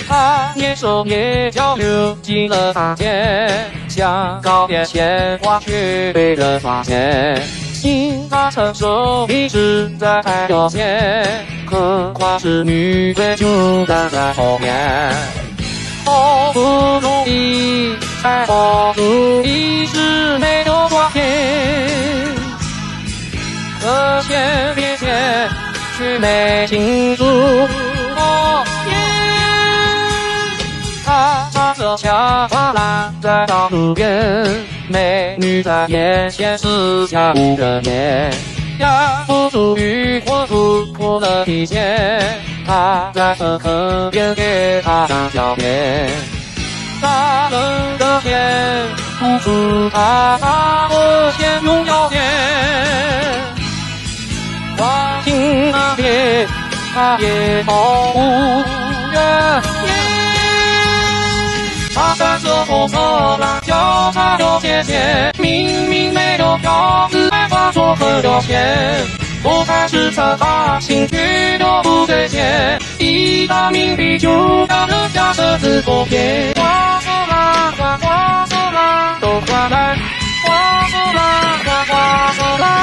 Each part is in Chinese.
他年手也交流进了大街，想搞点钱花却被人发现。因他成熟一直在太表现，何况是女追就站在后面。好不容易才抱住一时没有光天，可千别见却没清楚我他唱着小花篮在道路边，美女在眼前四下无人烟，压不住欲火突破了底线，他在河边给他当小便，大人的天付出他的钱用要钱，光听那边他也毫无怨言。他穿着红色蓝脚叉有姐姐，明明没有票子还化作很有钱，我开始猜他心却又不对劲，一大冥币就让人家车子过偏。花手啦，花手啦，都花来，花手啦，花手啦。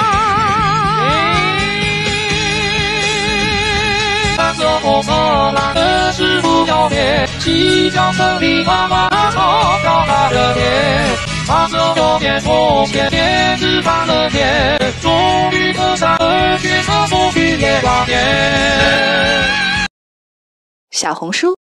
穿着红色蓝的师傅要脸，西郊城里妈妈嘲笑他的脸，他这有点错钱，也只犯了天，终于隔山而去，厕所去也挂点。 小红书